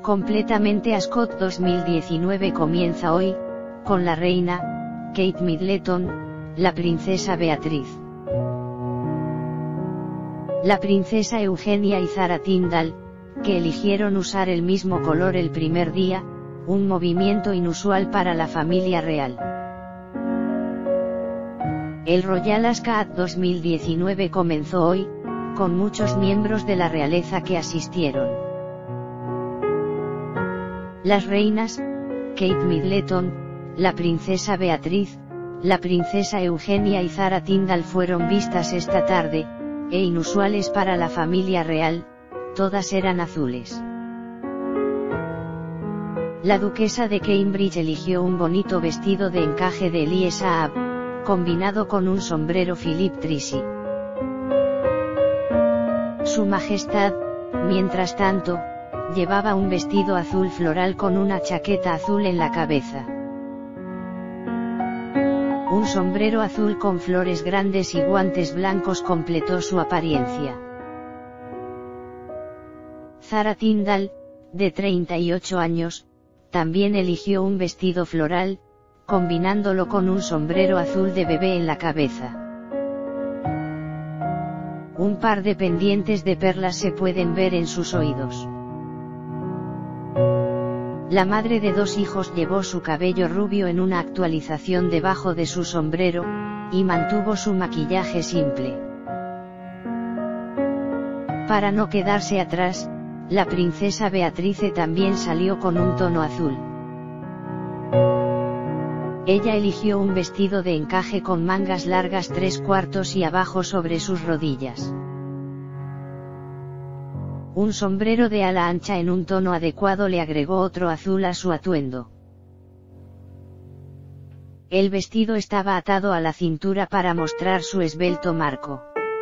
Completamente Ascot 2019 comienza hoy, con la reina, Kate Middleton, la princesa Beatriz, la princesa Eugenia y Zara Tindall, que eligieron usar el mismo color el primer día, un movimiento inusual para la familia real. El Royal Ascot 2019 comenzó hoy, con muchos miembros de la realeza que asistieron. Las reinas, Kate Middleton, la princesa Beatriz, la princesa Eugenia y Zara Tindall fueron vistas esta tarde, e inusuales para la familia real, todas eran azules. La duquesa de Cambridge eligió un bonito vestido de encaje de Elie Saab, combinado con un sombrero Philip Treacy. Su Majestad, mientras tanto, llevaba un vestido azul floral con una chaqueta azul en la cabeza. Un sombrero azul con flores grandes y guantes blancos completó su apariencia. Zara Tindall, de 38 años, también eligió un vestido floral, combinándolo con un sombrero azul de bebé en la cabeza. Un par de pendientes de perlas se pueden ver en sus oídos. La madre de dos hijos llevó su cabello rubio en una actualización debajo de su sombrero, y mantuvo su maquillaje simple. Para no quedarse atrás, la princesa Beatrice también salió con un tono azul. Ella eligió un vestido de encaje con mangas largas 3/4 y abajo sobre sus rodillas. Un sombrero de ala ancha en un tono adecuado le agregó otro azul a su atuendo. El vestido estaba atado a la cintura para mostrar su esbelto marco.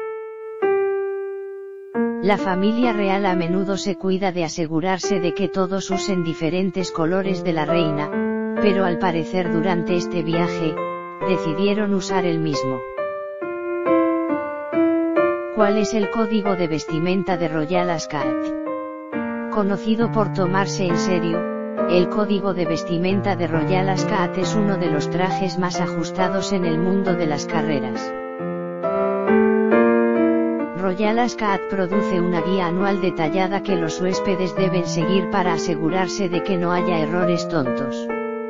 La familia real a menudo se cuida de asegurarse de que todos usen diferentes colores de la reina, pero al parecer durante este viaje, decidieron usar el mismo. ¿Cuál es el código de vestimenta de Royal Ascot? Conocido por tomarse en serio, el código de vestimenta de Royal Ascot es uno de los trajes más ajustados en el mundo de las carreras. Royal Ascot produce una guía anual detallada que los huéspedes deben seguir para asegurarse de que no haya errores tontos.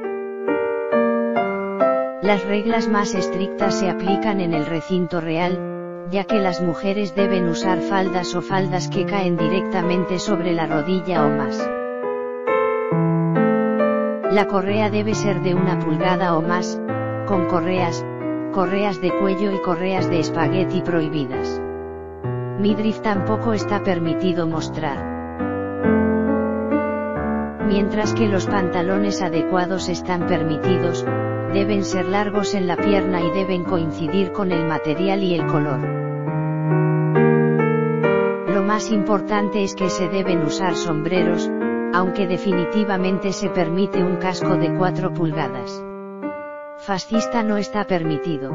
Las reglas más estrictas se aplican en el recinto real, ya que las mujeres deben usar faldas o faldas que caen directamente sobre la rodilla o más. La correa debe ser de 1 pulgada o más, con correas de cuello y correas de espagueti prohibidas. Midriff tampoco está permitido mostrar. Mientras que los pantalones adecuados están permitidos, deben ser largos en la pierna y deben coincidir con el material y el color. Lo más importante es que se deben usar sombreros, aunque definitivamente se permite un casco de 4 pulgadas. Fascista no está permitido.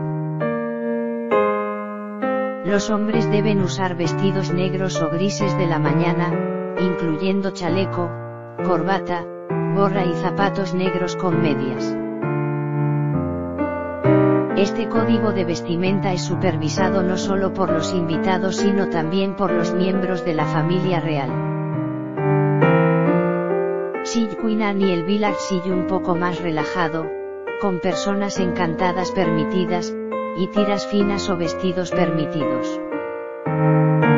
Los hombres deben usar vestidos negros o grises de la mañana, incluyendo chaleco, corbata, gorra y zapatos negros con medias. Este código de vestimenta es supervisado no solo por los invitados sino también por los miembros de la familia real. Sill Queen Anne y el Village Sill un poco más relajado, con personas encantadas permitidas, y tiras finas o vestidos permitidos.